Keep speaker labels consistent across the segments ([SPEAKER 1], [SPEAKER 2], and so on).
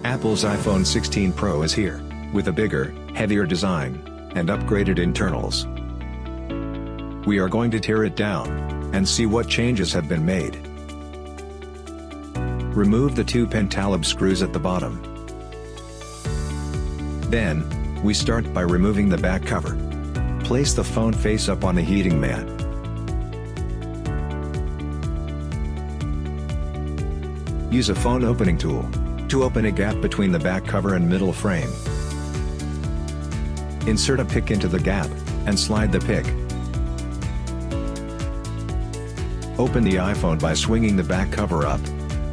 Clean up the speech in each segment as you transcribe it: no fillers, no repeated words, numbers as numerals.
[SPEAKER 1] Apple's iPhone 16 Pro is here, with a bigger, heavier design, and upgraded internals. We are going to tear it down, and see what changes have been made. Remove the two pentalab screws at the bottom. Then, we start by removing the back cover. Place the phone face up on the heating mat. Use a phone opening tool to open a gap between the back cover and middle frame. Insert a pick into the gap, and slide the pick. Open the iPhone by swinging the back cover up.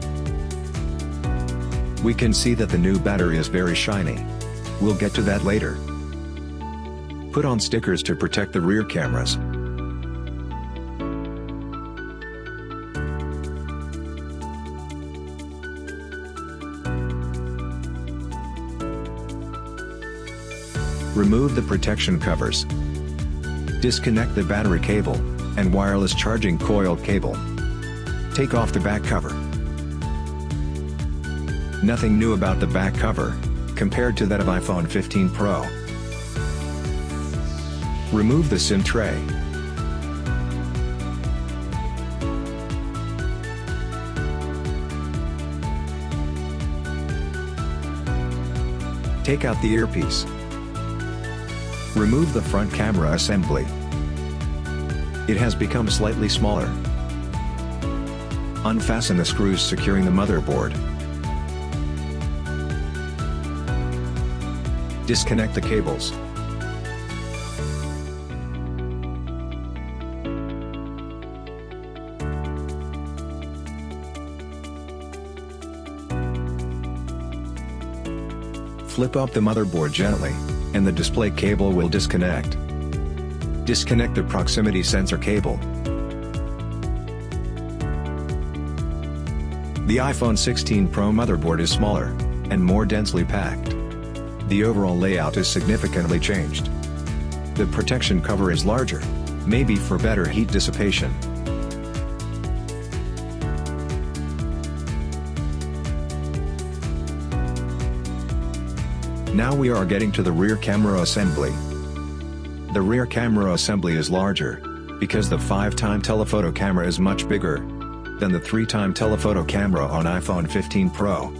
[SPEAKER 1] We can see that the new battery is very shiny. We'll get to that later. Put on stickers to protect the rear cameras. Remove the protection covers. Disconnect the battery cable and wireless charging coil cable. Take off the back cover. Nothing new about the back cover, compared to that of iPhone 15 Pro. Remove the SIM tray. Take out the earpiece. Remove the front camera assembly. It has become slightly smaller. Unfasten the screws securing the motherboard. Disconnect the cables. Flip up the motherboard gently, and the display cable will disconnect. Disconnect the proximity sensor cable. The iPhone 16 Pro motherboard is smaller, and more densely packed. The overall layout is significantly changed. The protection cover is larger, maybe for better heat dissipation. Now we are getting to the rear camera assembly. The rear camera assembly is larger, because the 5x telephoto camera is much bigger than the 3x telephoto camera on iPhone 15 Pro.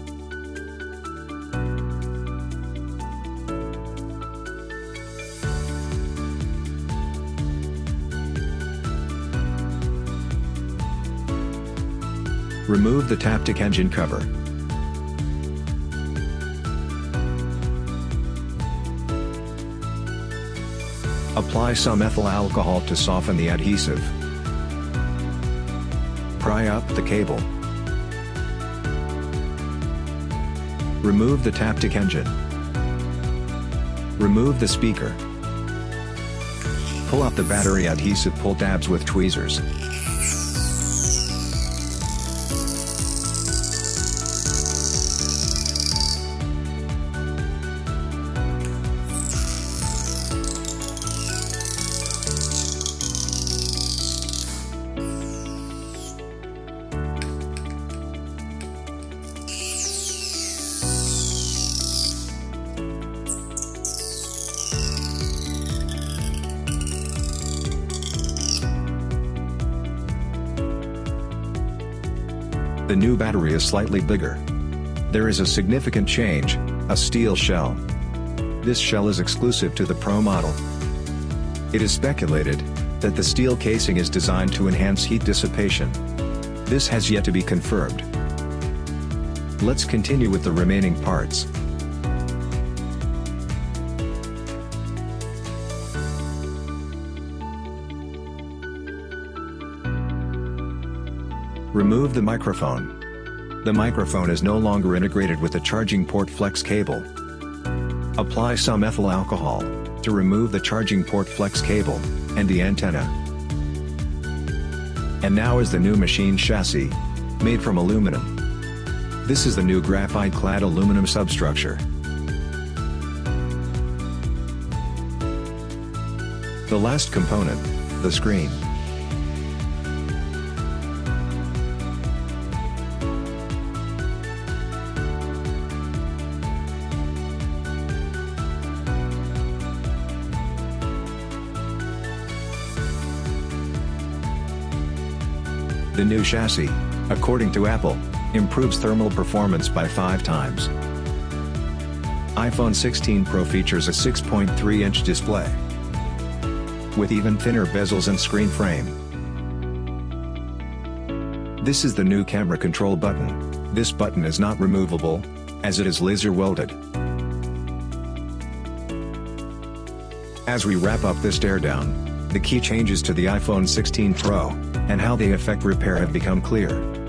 [SPEAKER 1] Remove the Taptic engine cover. Apply some ethyl alcohol to soften the adhesive. Pry up the cable. Remove the Taptic engine. Remove the speaker. Pull up the battery adhesive pull tabs with tweezers. The new battery is slightly bigger. There is a significant change, a steel shell. This shell is exclusive to the Pro model. It is speculated that the steel casing is designed to enhance heat dissipation. This has yet to be confirmed. Let's continue with the remaining parts. Remove the microphone. The microphone is no longer integrated with the charging port flex cable. Apply some ethyl alcohol to remove the charging port flex cable and the antenna. And now is the new machine chassis, made from aluminum. This is the new graphite-clad aluminum substructure. The last component, the screen. The new chassis, according to Apple, improves thermal performance by 5 times. iPhone 16 Pro features a 6.3-inch display with even thinner bezels and screen frame. This is the new camera control button. This button is not removable, as it is laser welded. As we wrap up this teardown, the key changes to the iPhone 16 Pro, and how they affect repair have become clear.